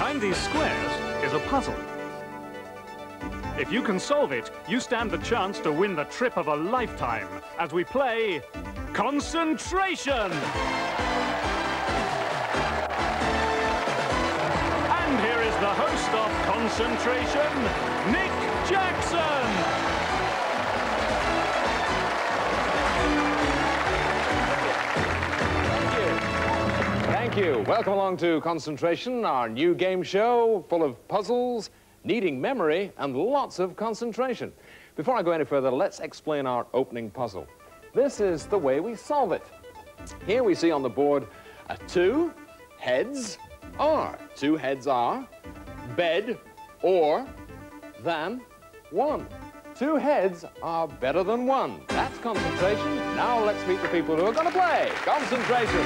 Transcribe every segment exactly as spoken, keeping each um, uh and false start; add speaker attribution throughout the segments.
Speaker 1: Behind these squares is a puzzle. If you can solve it, you stand the chance to win the trip of a lifetime as we play Concentration! And here is the host of Concentration, Nick Jackson!
Speaker 2: Thank you. Welcome along to Concentration, our new game show full of puzzles, needing memory, and lots of concentration. Before I go any further, let's explain our opening puzzle. This is the way we solve it. Here we see on the board a two, heads are. Two heads are bed or than one. Two heads are better than one. That's concentration. Now let's meet the people who are going to play Concentration.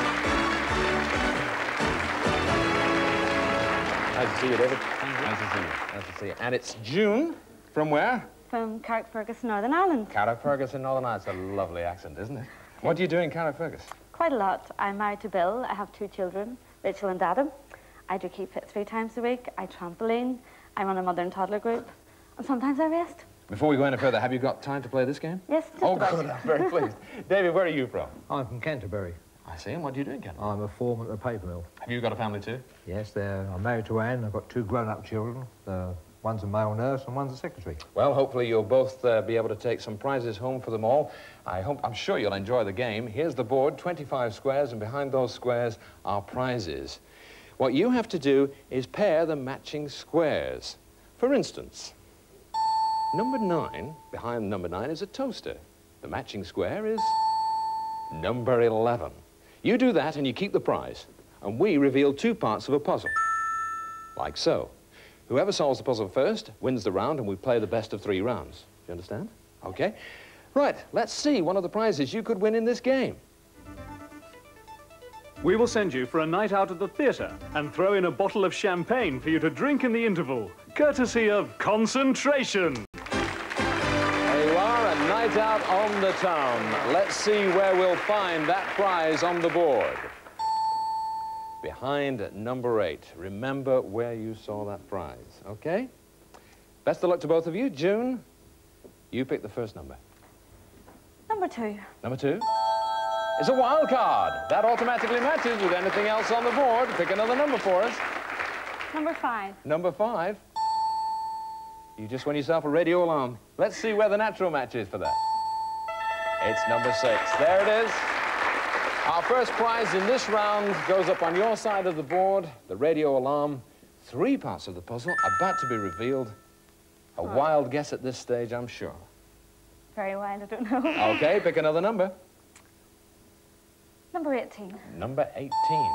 Speaker 2: Nice to see you, David. Nice to see you. Nice to see you. And it's June. From where?
Speaker 3: From Carrickfergus, Northern Ireland.
Speaker 2: Carrickfergus in Northern Ireland. It's a lovely accent, isn't it? What do you do in Carrickfergus?
Speaker 3: Quite a lot. I'm married to Bill. I have two children, Rachel and Adam. I do keep fit three times a week. I trampoline. I run a mother and toddler group. And sometimes I rest.
Speaker 2: Before we go any further, have you got time to play this game?
Speaker 3: Yes, just
Speaker 2: Oh,
Speaker 3: about.
Speaker 2: good. I'm very pleased. David, where are you from?
Speaker 4: I'm from Canterbury.
Speaker 2: I see. And what do you do in Canterbury?
Speaker 4: I'm a foreman at a paper mill.
Speaker 2: Have you got a family too?
Speaker 4: Yes, they're, I'm married to Anne. I've got two grown-up children. The, one's a male nurse and one's a secretary.
Speaker 2: Well, hopefully you'll both uh, be able to take some prizes home for them all. I hope, I'm sure you'll enjoy the game. Here's the board, twenty-five squares, and behind those squares are prizes. What you have to do is pair the matching squares. For instance, number nine, behind number nine is a toaster. The matching square is number eleven. You do that and you keep the prize, and we reveal two parts of a puzzle, like so. Whoever solves the puzzle first wins the round, and we play the best of three rounds. Do you understand? Okay. Right, let's see one of the prizes you could win in this game.
Speaker 1: We will send you for a night out at the theatre and throw in a bottle of champagne for you to drink in the interval, courtesy of Concentration.
Speaker 2: There you are, a night out on the town. Let's see where we'll find that prize on the board. Behind number eight. Remember where you saw that prize, okay? Best of luck to both of you. June, you pick the first number.
Speaker 3: Number two.
Speaker 2: Number two is a wild card. That automatically matches with anything else on the board. Pick another number for us.
Speaker 3: Number five.
Speaker 2: Number five. You just won yourself a radio alarm. Let's see where the natural match is for that. It's number six. There it is. Our first prize in this round goes up on your side of the board. The radio alarm. Three parts of the puzzle about to be revealed. A wild guess at this stage, I'm sure.
Speaker 3: Very wild, I don't know.
Speaker 2: Okay, pick another number.
Speaker 3: Number eighteen.
Speaker 2: Number eighteen.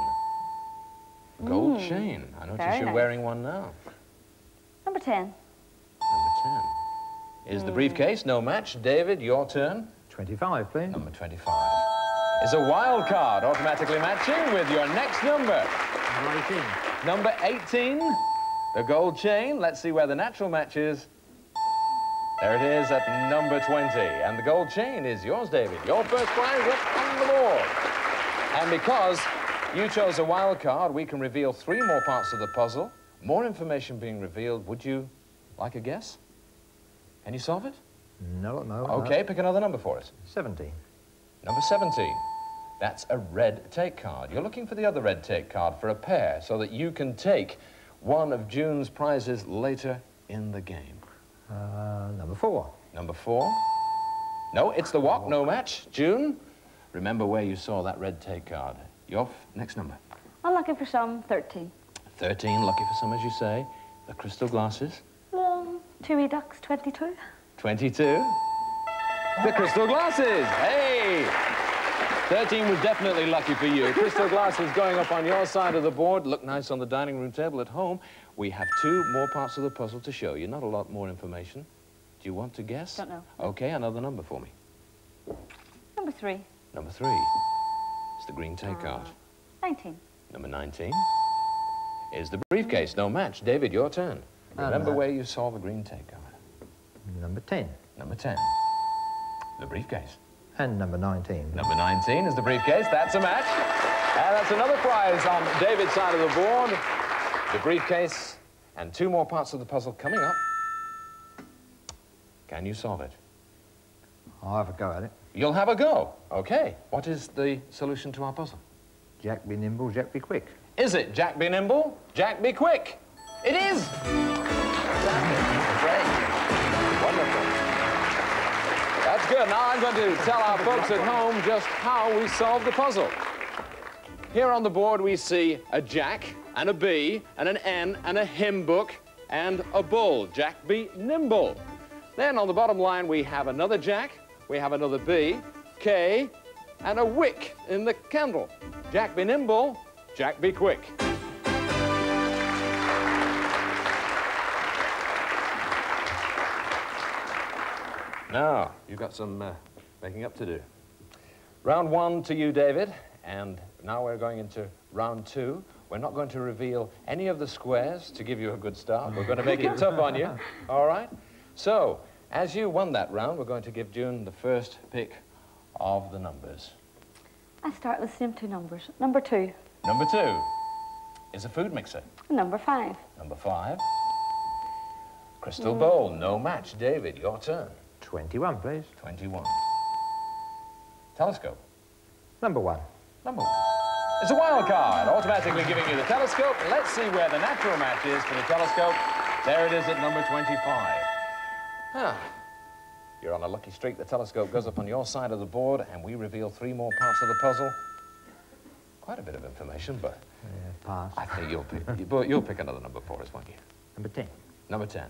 Speaker 2: Gold
Speaker 3: Mm,
Speaker 2: chain. I notice
Speaker 3: very
Speaker 2: you're
Speaker 3: nice.
Speaker 2: wearing one now.
Speaker 3: Number ten.
Speaker 2: Number ten. Is the briefcase no match? David, your turn.
Speaker 4: twenty-five, please.
Speaker 2: Number twenty-five. Is a wild card automatically matching with your next number.
Speaker 4: Number eighteen.
Speaker 2: Number eighteen. The gold chain. Let's see where the natural match is. There it is at number twenty. And the gold chain is yours, David. Your first prize up on the board. And because you chose a wild card, we can reveal three more parts of the puzzle. More information being revealed. Would you like a guess? Can you solve it?
Speaker 4: No, no.
Speaker 2: Okay, pick another number for us.
Speaker 4: seventeen.
Speaker 2: Number seventeen. That's a red take card. You're looking for the other red take card for a pair so that you can take one of June's prizes later in the game.
Speaker 4: Uh, number four.
Speaker 2: Number four. No, it's the walk, no match. June, remember where you saw that red take card. Your f next number.
Speaker 3: Unlucky for some, thirteen.
Speaker 2: thirteen, lucky for some, as you say. The crystal glasses.
Speaker 3: Um, two wee ducks, twenty-two.
Speaker 2: twenty-two. The crystal glasses. Hey! thirteen was definitely lucky for you. Crystal glasses going up on your side of the board. Look nice on the dining room table at home. We have two more parts of the puzzle to show you. Not a lot more information. Do you want to guess?
Speaker 3: Don't know.
Speaker 2: Okay, another number for me.
Speaker 3: Number three.
Speaker 2: Number three. It's the green take card.
Speaker 3: nineteen.
Speaker 2: Number nineteen is the briefcase. No match. David, your turn. Remember where you saw the green take card.
Speaker 4: Number ten.
Speaker 2: Number ten. The briefcase.
Speaker 4: And number nineteen.
Speaker 2: Number nineteen is the briefcase. That's a match. And that's another prize on David's side of the board. the briefcase, and two more parts of the puzzle coming up. Can you solve it?
Speaker 4: I'll have a go at it.
Speaker 2: You'll have a go. Okay. What is the solution to our puzzle?
Speaker 4: Jack be nimble, Jack be quick.
Speaker 2: Is it Jack be nimble, Jack be quick? It is! Great. Wonderful. That's good. Now I'm going to tell our folks at home just how we solved the puzzle. Here on the board we see a Jack and a B and an N and a hymn book and a bull. Jack be nimble. Then on the bottom line we have another Jack, we have another B, K, and a wick in the candle. Jack be nimble, Jack be quick. Now, you've got some uh, making up to do. Round one to you, David, and now we're going into round two. We're not going to reveal any of the squares to give you a good start. We're going to make it tough on you, all right? So, as you won that round, we're going to give June the first pick of the numbers.
Speaker 3: I start with the same two numbers. Number two.
Speaker 2: Number two is a food mixer.
Speaker 3: Number five.
Speaker 2: Number five, crystal mm. bowl, no match. David, your turn.
Speaker 4: twenty-one, please.
Speaker 2: twenty-one. Telescope.
Speaker 4: Number one.
Speaker 2: Number one. It's a wild card, automatically giving you the telescope. Let's see where the natural match is for the telescope. There it is at number twenty-five. Ah, you're on a lucky streak. The telescope goes up on your side of the board, and we reveal three more parts of the puzzle. Quite a bit of information, but
Speaker 4: yeah, pass.
Speaker 2: I think you'll pick, you, you'll pick another number for us, won't you?
Speaker 4: Number ten.
Speaker 2: Number ten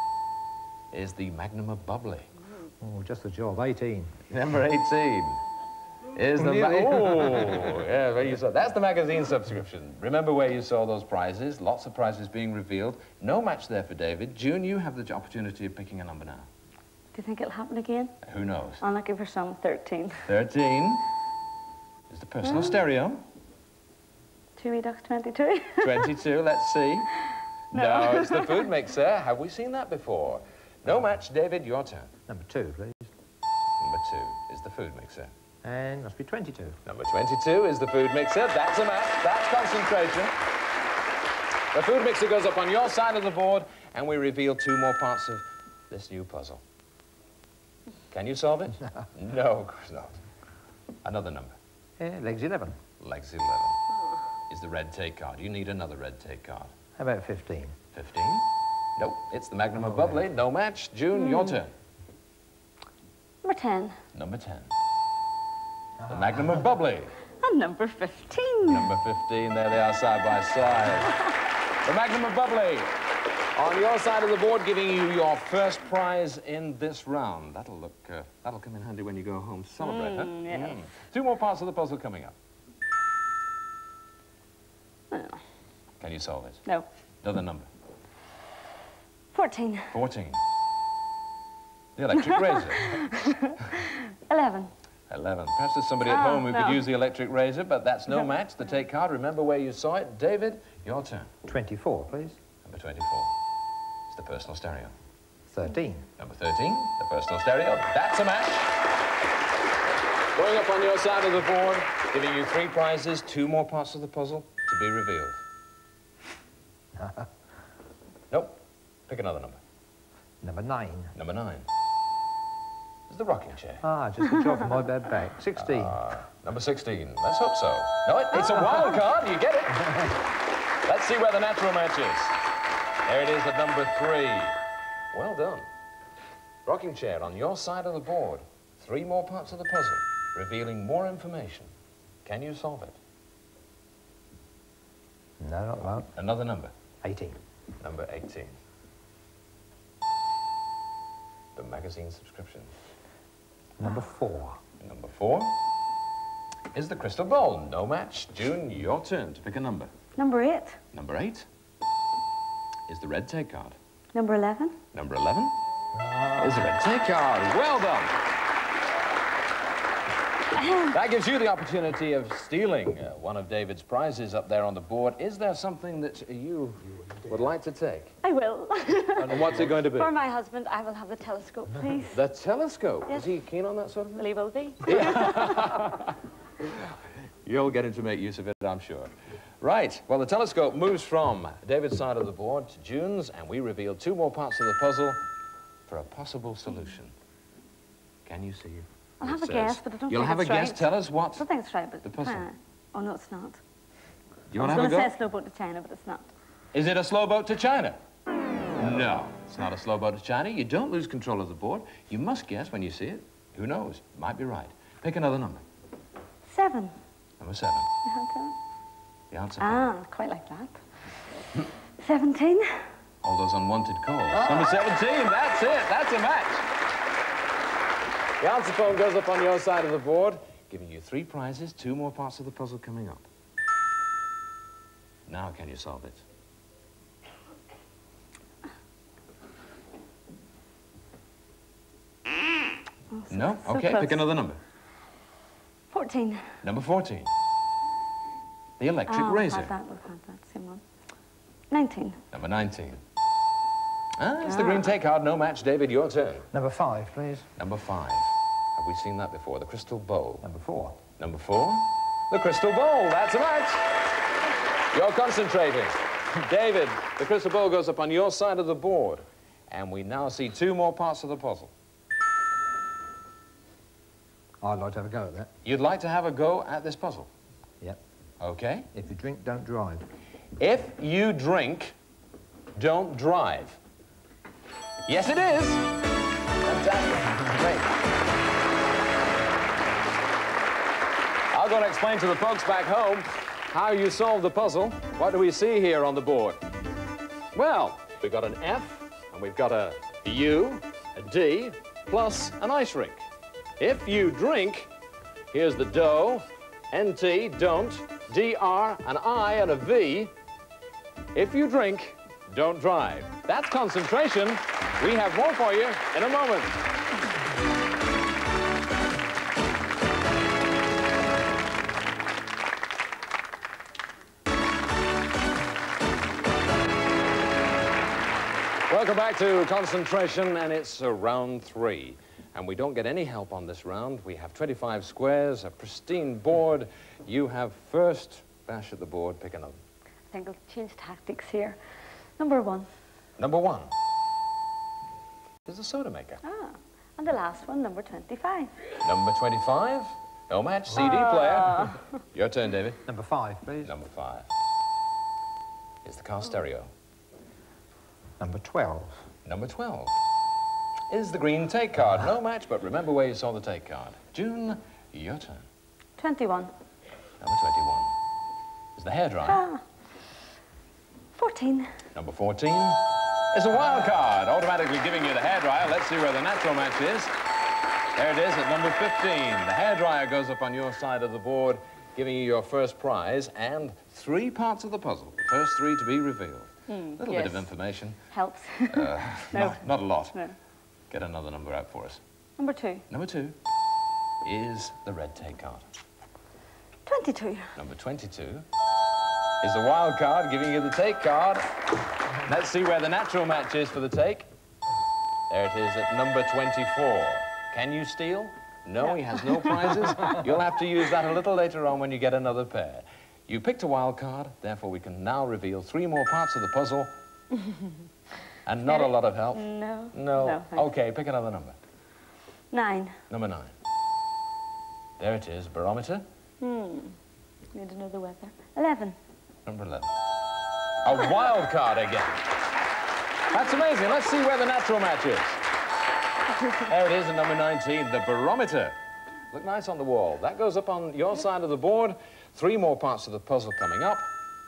Speaker 2: is the Magnum of Bubbly.
Speaker 4: Oh, just the job. eighteen.
Speaker 2: Number eighteen is the... Ma oh, yeah, where you saw. That's the magazine subscription. Remember where you saw those prizes. Lots of prizes being revealed. No match there for David. June, you have the opportunity of picking a number now.
Speaker 3: Do you think it'll happen again?
Speaker 2: Who knows?
Speaker 3: I'm looking for some. thirteen.
Speaker 2: thirteen is the personal
Speaker 3: Mm.
Speaker 2: stereo.
Speaker 3: Two Redux twenty-two.
Speaker 2: twenty-two, let's see.
Speaker 3: No.
Speaker 2: No, it's the food mixer. Have we seen that before? No match. David, your turn.
Speaker 4: Number two, please.
Speaker 2: Number two is the food mixer.
Speaker 4: And must be twenty-two.
Speaker 2: Number twenty-two is the food mixer. That's a match. That's concentration. The food mixer goes up on your side of the board, and we reveal two more parts of this new puzzle. Can you solve it? No. No, of course not. Another number.
Speaker 4: Yeah, legs eleven.
Speaker 2: Legs eleven is the red take card. You need another red take card.
Speaker 4: How about fifteen?
Speaker 2: fifteen? Nope, it's the Magnum
Speaker 4: Oh,
Speaker 2: of Bubbly.
Speaker 4: yeah.
Speaker 2: No match. June, mm. your turn.
Speaker 3: Number ten.
Speaker 2: Number ten. The Magnum of Bubbly.
Speaker 3: And number fifteen.
Speaker 2: Number fifteen, there they are side by side. The Magnum of Bubbly. On your side of the board, giving you your first prize in this round. That'll look, uh, that'll come in handy when you go home to celebrate,
Speaker 3: Mm,
Speaker 2: huh?
Speaker 3: yes.
Speaker 2: Mm. Two more parts of the puzzle coming up.
Speaker 3: Oh.
Speaker 2: Can you solve it?
Speaker 3: No.
Speaker 2: Another number.
Speaker 3: fourteen.
Speaker 2: fourteen. The electric razor.
Speaker 3: eleven.
Speaker 2: eleven. Perhaps there's somebody at
Speaker 3: Oh,
Speaker 2: home who
Speaker 3: no.
Speaker 2: could use the electric razor, but that's no match. The take card, remember where you saw it. David, your turn.
Speaker 4: twenty-four, please.
Speaker 2: Number twenty-four. It's the personal stereo.
Speaker 4: thirteen.
Speaker 2: Number thirteen, the personal stereo. That's a match. Going up on your side of the board, giving you three prizes, two more parts of the puzzle to be revealed. Nope. Pick another number.
Speaker 4: Number nine.
Speaker 2: Number nine is the rocking chair.
Speaker 4: Ah, just the job for my bad back. sixteen.
Speaker 2: Uh, number sixteen. Let's hope so. No, it, it's a wild card. You get it. Let's see where the natural match is. There it is at number three. Well done. Rocking chair on your side of the board. Three more parts of the puzzle, revealing more information. Can you solve it?
Speaker 4: No, not that.
Speaker 2: Another number.
Speaker 4: eighteen.
Speaker 2: Number eighteen. The magazine subscription.
Speaker 4: Number four.
Speaker 2: Number four is the crystal bowl. No match. June, your turn to pick a number.
Speaker 3: Number eight.
Speaker 2: Number eight is the red take card.
Speaker 3: Number eleven.
Speaker 2: Number eleven is the red take card. Well done. That gives you the opportunity of stealing uh, one of David's prizes up there on the board. Is there something that you would like to take?
Speaker 3: I will.
Speaker 2: And what's it going to be?
Speaker 3: For my husband, I will have the telescope, please.
Speaker 2: The telescope.
Speaker 3: Yes.
Speaker 2: Is he keen on that sort of thing?
Speaker 3: Well, he will be.
Speaker 2: You'll get him to make use of it, I'm sure. Right, well, the telescope moves from David's side of the board to June's, and we reveal two more parts of the puzzle for a possible solution. Can you see it?
Speaker 3: I'll have
Speaker 2: It
Speaker 3: a guess,
Speaker 2: says-
Speaker 3: but I don't
Speaker 2: You'll
Speaker 3: think
Speaker 2: have a
Speaker 3: it's
Speaker 2: guess.
Speaker 3: right.
Speaker 2: Tell us what.
Speaker 3: I don't think it's right, but...
Speaker 2: The puzzle.
Speaker 3: Uh, oh, no, it's not.
Speaker 2: You
Speaker 3: I
Speaker 2: want
Speaker 3: was
Speaker 2: to have a
Speaker 3: going
Speaker 2: go?
Speaker 3: to say slow boat to China, but it's not.
Speaker 2: Is it a slow boat to China? No, it's not a slow boat to China. You don't lose control of the board. You must guess when you see it. Who knows? Might be right. Pick another number.
Speaker 3: Seven.
Speaker 2: Number seven.
Speaker 3: You have to-
Speaker 2: The answer.
Speaker 3: Ah, quite like that. Seventeen.
Speaker 2: All those unwanted calls. Number seventeen, that's it. That's a match. The answer phone goes up on your side of the board, giving you three prizes, two more parts of the puzzle coming up. Now can you solve it?
Speaker 3: Oh, so-
Speaker 2: No?
Speaker 3: so
Speaker 2: Okay,
Speaker 3: close.
Speaker 2: pick another number.
Speaker 3: Fourteen.
Speaker 2: Number fourteen. The electric
Speaker 3: Oh,
Speaker 2: razor.
Speaker 3: We've had that, we've had that, same one. Nineteen.
Speaker 2: Number nineteen. Ah, it's the green take card. No match. David, your turn.
Speaker 4: Number five, please.
Speaker 2: Number five. Have we seen that before? The crystal bowl.
Speaker 4: Number four.
Speaker 2: Number four. The crystal bowl. That's a match. You're concentrating. David, the crystal bowl goes up on your side of the board. And we now see two more parts of the puzzle.
Speaker 4: I'd like to have a go at that.
Speaker 2: You'd like to have a go at this puzzle?
Speaker 4: Yep.
Speaker 2: Okay.
Speaker 4: If you drink, don't drive.
Speaker 2: If you drink, don't drive. Yes, it is. Fantastic. Great. I'll go and explain to the folks back home how you solve the puzzle. What do we see here on the board? Well, we've got an F, and we've got a U, a D, plus an ice rink. If you drink, here's the do, N T, don't, D R, an I, and a V. If you drink, don't drive. That's concentration. We have more for you in a moment. Welcome back to Concentration, and it's uh, round three. And we don't get any help on this round. We have twenty-five squares, a pristine board. You have first bash at the board. Pick another.
Speaker 3: I think I'll change tactics here. Number one.
Speaker 2: Number one is the soda maker.
Speaker 3: Ah, and the last one, number twenty-five.
Speaker 2: Number twenty-five, no match, C D
Speaker 3: Ah.
Speaker 2: player. Your turn, David.
Speaker 4: Number five, please.
Speaker 2: Number five is the car stereo.
Speaker 4: Number twelve.
Speaker 2: Number twelve is the green take card. No match, but remember where you saw the take card. June, your turn.
Speaker 3: Twenty-one.
Speaker 2: Number twenty-one is the hairdryer.
Speaker 3: Ah. Fourteen.
Speaker 2: Number fourteen is a wild card, automatically giving you the hairdryer. Let's see where the natural match is. There it is at number fifteen. The hairdryer goes up on your side of the board, giving you your first prize and three parts of the puzzle. The first three to be revealed. A
Speaker 3: Mm,
Speaker 2: little
Speaker 3: yes.
Speaker 2: bit of information.
Speaker 3: Helps.
Speaker 2: Uh,
Speaker 3: No.
Speaker 2: not, not a lot.
Speaker 3: No.
Speaker 2: Get another number out for us.
Speaker 3: Number two.
Speaker 2: Number two is the red take card.
Speaker 3: Twenty-two.
Speaker 2: Number twenty-two is the wild card, giving you the take card. Let's see where the natural match is for the take. There it is at number twenty-four. Can you steal? No, he has no prizes. You'll have to use that a little later on when you get another pair. You picked a wild card, therefore we can now reveal three more parts of the puzzle. And not a lot of help.
Speaker 3: No.
Speaker 2: No.
Speaker 3: No, thanks.
Speaker 2: Okay, pick another number.
Speaker 3: Nine.
Speaker 2: Number nine. There it is, barometer.
Speaker 3: Hmm. Need to know the weather. Eleven.
Speaker 2: Number eleven. A wild card again. That's amazing. Let's see where the natural match is. There it is at number nineteen, the barometer. Look nice on the wall. That goes up on your side of the board. Three more parts of the puzzle coming up.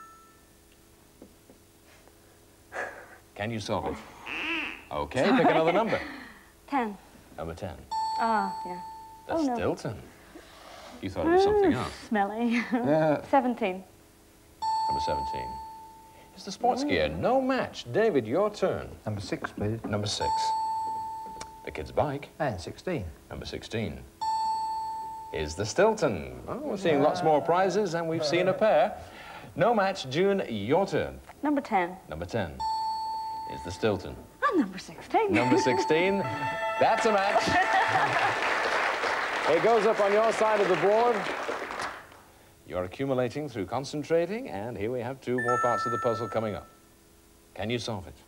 Speaker 2: Can you solve it? Okay, pick another number.
Speaker 3: Ten.
Speaker 2: Number ten.
Speaker 3: Ah, yeah.
Speaker 2: The
Speaker 3: Oh, no.
Speaker 2: Stilton. You thought it was something else.
Speaker 3: Smelly.
Speaker 2: Yeah.
Speaker 3: Seventeen.
Speaker 2: Number seventeen. It's the sports gear. No match. David, your turn.
Speaker 4: Number six, please.
Speaker 2: Number six. The kid's bike.
Speaker 4: And sixteen.
Speaker 2: Number sixteen is the Stilton. Oh, we're seeing lots more prizes, and we've seen a pair. No match. June, your turn.
Speaker 3: Number ten.
Speaker 2: Number ten is the Stilton.
Speaker 3: And number sixteen.
Speaker 2: Number sixteen, that's a match. It goes up on your side of the board. You're accumulating through concentrating, and here we have two more parts of the puzzle coming up. Can you solve it?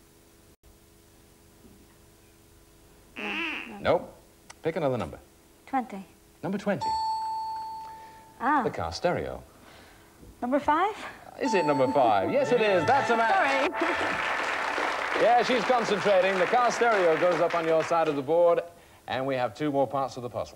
Speaker 2: Nope. Pick another number.
Speaker 3: twenty.
Speaker 2: Number twenty.
Speaker 3: Ah.
Speaker 2: The car stereo.
Speaker 3: Number five?
Speaker 2: Is it number five? Yes, it is. That's a match.
Speaker 3: Sorry.
Speaker 2: Yeah, she's concentrating. The car stereo goes up on your side of the board, and we have two more parts of the puzzle.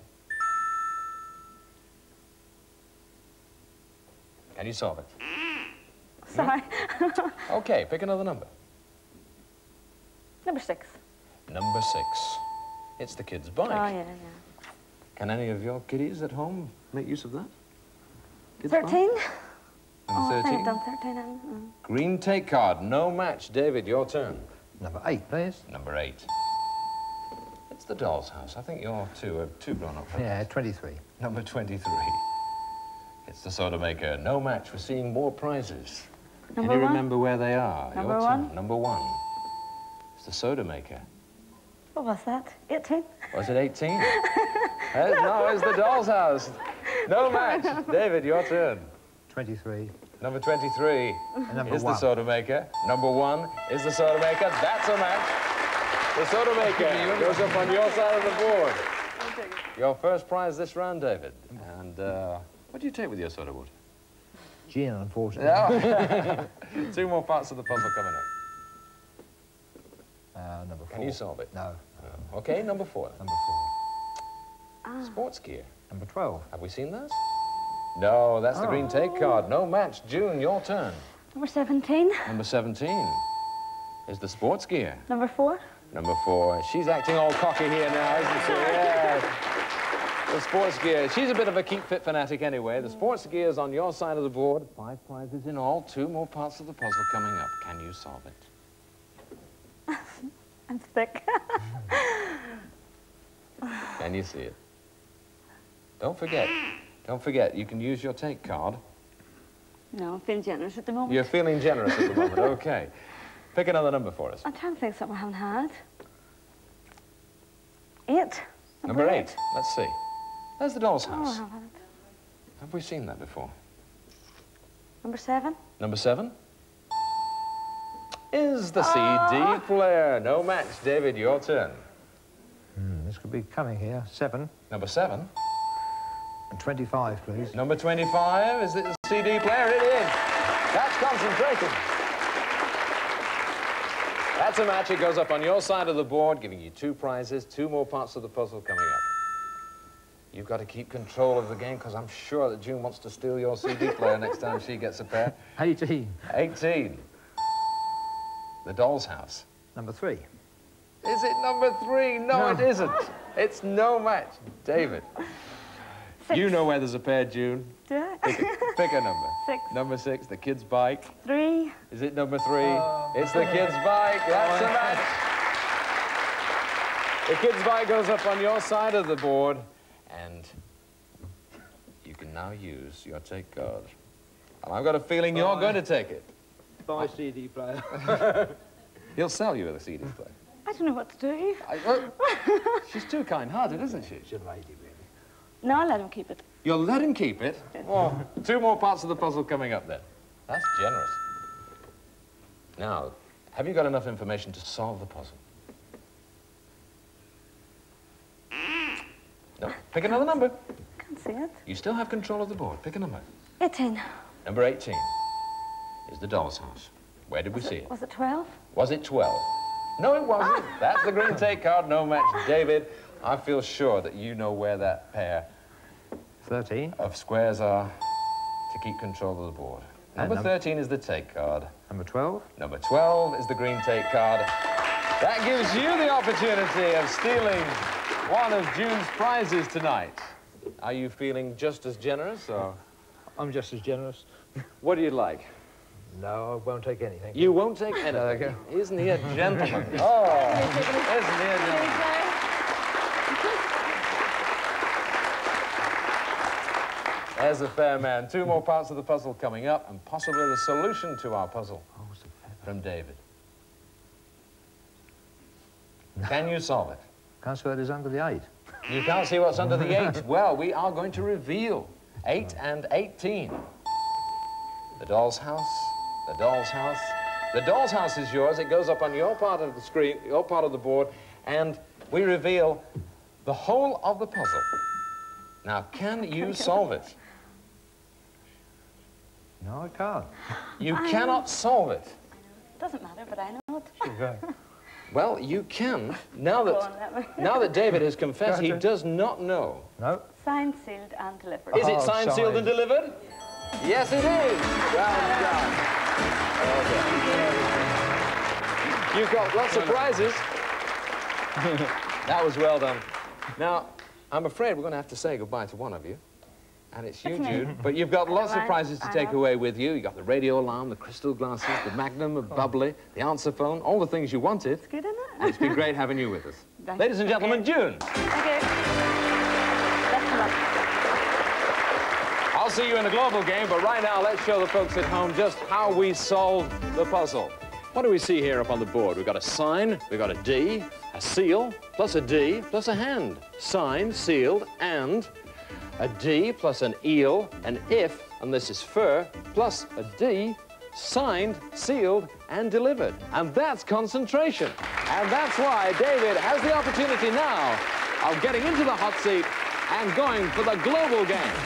Speaker 2: Can you solve it?
Speaker 3: Sorry.
Speaker 2: Okay, pick another number.
Speaker 3: Number six.
Speaker 2: Number six. It's the kid's bike.
Speaker 3: Oh, yeah, yeah.
Speaker 2: Can any of your kiddies at home make use of that? Kids'
Speaker 3: thirteen?
Speaker 2: bike?
Speaker 3: Oh,
Speaker 2: Number
Speaker 3: I think
Speaker 2: thirteen.
Speaker 3: I've done thirteen. Mm.
Speaker 2: Green take card, no match. David, your turn.
Speaker 4: Number eight, please.
Speaker 2: Number eight. It's the doll's house. I think you're two, uh, two grown up.
Speaker 4: Yeah, twenty-three.
Speaker 2: Number twenty-three. It's the soda maker. No match. We're seeing more prizes.
Speaker 3: Number
Speaker 2: Can you
Speaker 3: one?
Speaker 2: remember where they are?
Speaker 3: Number
Speaker 2: Your
Speaker 3: one?
Speaker 2: turn. Number one. It's the soda maker.
Speaker 3: What was that? eighteen?
Speaker 2: Was it eighteen? Uh, no, it's the doll's house. No match. David, your turn.
Speaker 4: twenty-three.
Speaker 2: Number twenty-three
Speaker 4: And number
Speaker 2: is the
Speaker 4: one.
Speaker 2: soda maker. Number one is the soda maker. That's a match. The soda maker goes up on your side of the board. Your first prize this round, David. And uh, what do you take with your soda water?
Speaker 4: Gin, unfortunately.
Speaker 2: No. Two more parts of the puzzle coming up.
Speaker 4: Uh, number four.
Speaker 2: Can you solve it?
Speaker 4: No.
Speaker 2: No. Okay, number four.
Speaker 4: Number four.
Speaker 3: Ah.
Speaker 2: Sports gear.
Speaker 4: Number twelve.
Speaker 2: Have we seen those? No, that's the green take card. No match. June, your turn.
Speaker 3: Number seventeen?
Speaker 2: Number seventeen is the sports gear.
Speaker 3: Number four?
Speaker 2: Number four. She's acting all cocky here now, isn't she? Yes. The sports gear. She's a bit of a keep fit fanatic anyway. The sports gear is on your side of the board. Five prizes in all. Two more parts of the puzzle coming up. Can you solve it?
Speaker 3: I'm thick.
Speaker 2: Can you see it? Don't forget. Don't forget, you can use your take card.
Speaker 3: No, I'm feeling generous at the moment.
Speaker 2: You're feeling generous at the moment. Okay. Pick another number for us.
Speaker 3: I'm trying to think of something I haven't had. Eight.
Speaker 2: Number eight. Let's see. There's the doll's
Speaker 3: Oh, I
Speaker 2: house.
Speaker 3: have had it.
Speaker 2: Have we seen that before?
Speaker 3: Number seven?
Speaker 2: Number seven is the
Speaker 3: Oh.
Speaker 2: C D player. No match. David, your turn.
Speaker 4: Hmm, this could be coming here. Seven.
Speaker 2: Number seven.
Speaker 4: And twenty-five, please.
Speaker 2: Number twenty-five, is it the C D player? It is. That's concentration. That's a match. It goes up on your side of the board, giving you two prizes, two more parts of the puzzle coming up. You've got to keep control of the game, because I'm sure that June wants to steal your C D player next time she gets a pair.
Speaker 4: eighteen.
Speaker 2: eighteen. The doll's house.
Speaker 4: Number three.
Speaker 2: Is it number three? No,
Speaker 4: No.
Speaker 2: it isn't. It's no match. David.
Speaker 3: Six.
Speaker 2: You know where there's a pair, June.
Speaker 3: Do I?
Speaker 2: Pick a, pick a number.
Speaker 3: Six.
Speaker 2: Number six, the kid's bike.
Speaker 3: Three.
Speaker 2: Is it number three? It's the kid's bike. That's a match. The kid's bike goes up on your side of the board, and you can now use your take card. And I've got a feeling you're going to take it.
Speaker 4: Buy C D player.
Speaker 2: He'll sell you with a C D player.
Speaker 3: I don't know what to do.
Speaker 2: I, well, she's too kind-hearted, isn't she?
Speaker 4: She's a lady, really.
Speaker 3: No, I'll let him keep it.
Speaker 2: You'll let him keep it? Oh, two more parts of the puzzle coming up then. That's generous. Now, have you got enough information to solve the puzzle? No. Pick another number.
Speaker 3: Can't see it.
Speaker 2: You still have control of the board. Pick a number.
Speaker 3: eighteen.
Speaker 2: Number eighteen is the doll's house. Where did we see it?
Speaker 3: Was it twelve?
Speaker 2: Was it twelve? No, it wasn't. That's the green take card. No match. David, I feel sure that you know where that pair
Speaker 4: thirteen.
Speaker 2: of squares are to keep control of the board.
Speaker 4: And
Speaker 2: Number
Speaker 4: num-
Speaker 2: thirteen is the take card.
Speaker 4: Number twelve.
Speaker 2: Number twelve is the green take card. That gives you the opportunity of stealing one of June's prizes tonight. Are you feeling just as generous, or
Speaker 4: I'm just as generous.
Speaker 2: what do you like?
Speaker 4: No, I won't take anything.
Speaker 2: You won't take anything.
Speaker 4: Okay.
Speaker 2: Isn't he a gentleman? Oh, isn't he a gentleman? There's a fair man. Two more parts of the puzzle coming up, and possibly the solution to our puzzle from David. Can you solve it?
Speaker 4: Can't see what is under the eight.
Speaker 2: You can't see what's under the eight. Well, we are going to reveal eight and eighteen. The doll's house, the doll's house. The doll's house is yours. It goes up on your part of the screen, your part of the board, and we reveal the whole of the puzzle. Now, can you solve it?
Speaker 4: No, I can't.
Speaker 2: You
Speaker 3: I
Speaker 2: cannot
Speaker 3: know.
Speaker 2: solve it.
Speaker 3: It doesn't matter, but I know it.
Speaker 4: Okay.
Speaker 2: Well, you can. Now
Speaker 3: Go
Speaker 2: that,
Speaker 3: on, let me-
Speaker 2: now that David has confessed he
Speaker 4: Gotcha.
Speaker 2: does not know.
Speaker 4: No.
Speaker 3: Signed, sealed, and delivered.
Speaker 2: Is it
Speaker 4: Oh,
Speaker 2: signed,
Speaker 4: signed.
Speaker 2: sealed, and delivered? Yes, it is. Well done. Okay. You've got lots of prizes. That was well done. Now, I'm afraid we're going to have to say goodbye to one of you. And it's you,
Speaker 3: It's me.
Speaker 2: Jude. But you've got lots of
Speaker 3: mind.
Speaker 2: prizes to
Speaker 3: I
Speaker 2: take
Speaker 3: know.
Speaker 2: away with you. You've got the radio alarm, the crystal glasses, the Magnum, the bubbly, the answer phone, all the things you wanted.
Speaker 3: It's good, isn't it?
Speaker 2: And it's been great having you with us.
Speaker 3: Right.
Speaker 2: Ladies and gentlemen,
Speaker 3: Okay.
Speaker 2: June.
Speaker 3: Okay. Best of luck.
Speaker 2: I'll see you in the global game, but right now, let's show the folks at home just how we solved the puzzle. What do we see here up on the board? We've got a sign, we've got a D, a seal, plus a D, plus a hand. Signed, sealed, and a D plus an eel, an if, and this is fur, plus a D, signed, sealed, and delivered. And that's concentration. And that's why David has the opportunity now of getting into the hot seat and going for the global game.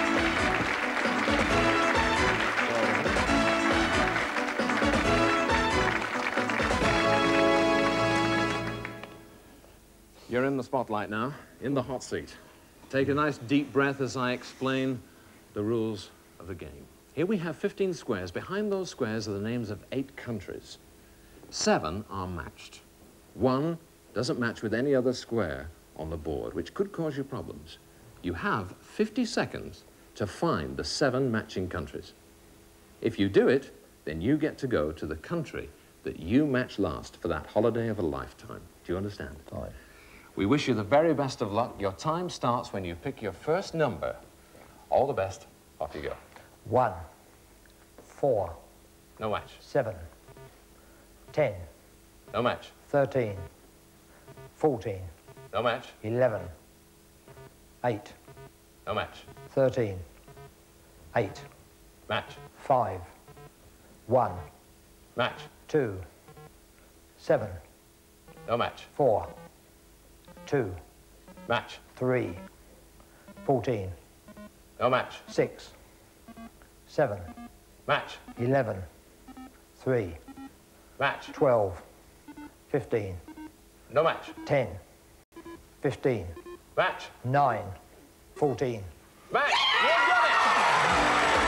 Speaker 2: You're in the spotlight now, in the hot seat. Take a nice deep breath as I explain the rules of the game. Here we have fifteen squares. Behind those squares are the names of eight countries. Seven are matched. One doesn't match with any other square on the board, which could cause you problems. You have fifty seconds to find the seven matching countries. If you do it, then you get to go to the country that you match last for that holiday of a lifetime. Do you understand?
Speaker 4: Fine.
Speaker 2: We wish you the very best of luck. Your time starts when you pick your first number. All the best. Off you go.
Speaker 4: One, four,
Speaker 2: No match.
Speaker 4: seven, ten,
Speaker 2: No match.
Speaker 4: thirteen, fourteen,
Speaker 2: No match.
Speaker 4: eleven, eight,
Speaker 2: No match.
Speaker 4: thirteen, eight,
Speaker 2: Match.
Speaker 4: five, one,
Speaker 2: Match.
Speaker 4: two, seven,
Speaker 2: No match.
Speaker 4: four, two,
Speaker 2: Match.
Speaker 4: three, fourteen,
Speaker 2: No match.
Speaker 4: six, seven,
Speaker 2: Match.
Speaker 4: eleven, three,
Speaker 2: Match.
Speaker 4: twelve, fifteen,
Speaker 2: No match.
Speaker 4: ten, fifteen,
Speaker 2: Match.
Speaker 4: nine, fourteen.
Speaker 2: Match. You've done it.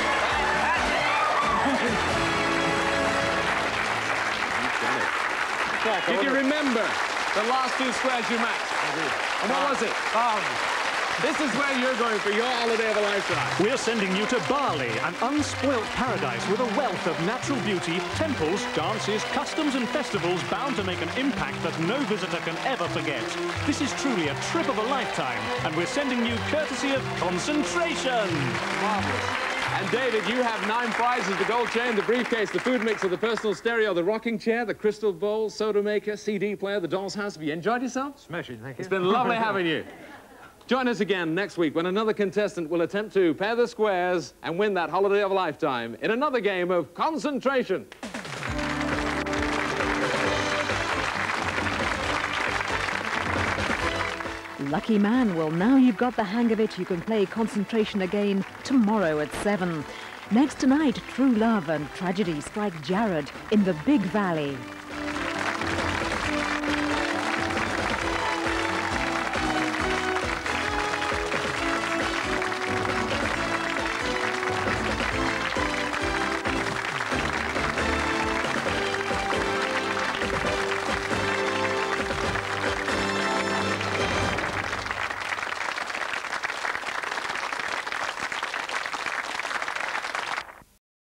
Speaker 2: You've done it. Did you remember the last two squares you matched? And what was it? This is where you're going for your holiday of a lifetime.
Speaker 1: We're sending you to Bali, an unspoilt paradise with a wealth of natural beauty, temples, dances, customs and festivals bound to make an impact that no visitor can ever forget. This is truly a trip of a lifetime, and we're sending you courtesy of Concentration.
Speaker 2: Marvelous. And David, you have nine prizes: the gold chain, the briefcase, the food mixer, the personal stereo, the rocking chair, the crystal bowl, soda maker, C D player, the doll's house. Have you enjoyed yourself?
Speaker 4: Smashing, thank you.
Speaker 2: It's been lovely having you. Join us again next week when another contestant will attempt to pair the squares and win that holiday of a lifetime in another game of Concentration.
Speaker 5: Lucky man, well, now you've got the hang of it, you can play Concentration again tomorrow at seven. Next tonight, true love and tragedy strike Jared in the Big Valley.